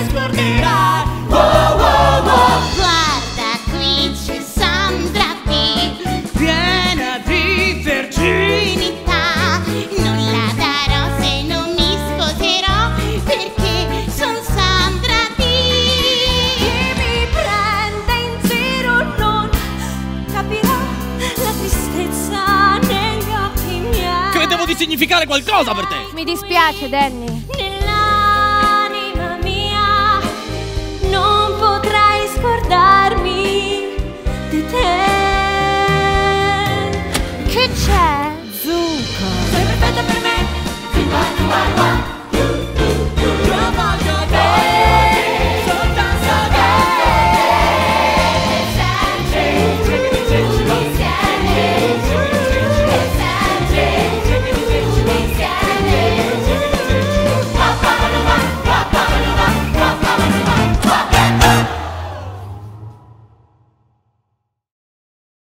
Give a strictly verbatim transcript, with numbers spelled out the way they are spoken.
scorderai. Wow, wow, wow. Guarda, qui c'è Sandra B, piena di verginità. Non la darò se non mi sposerò, perché son Sandra B. Chi mi prende in giro non capirà la tristezza negli occhi miei. Credevo di significare qualcosa per te. Mi dispiace, Danny. Nell'anima mia non potrai scordarmi di te. Che c'è? Zucca, sei perfetta per me. Fin qua, fin qua, qua.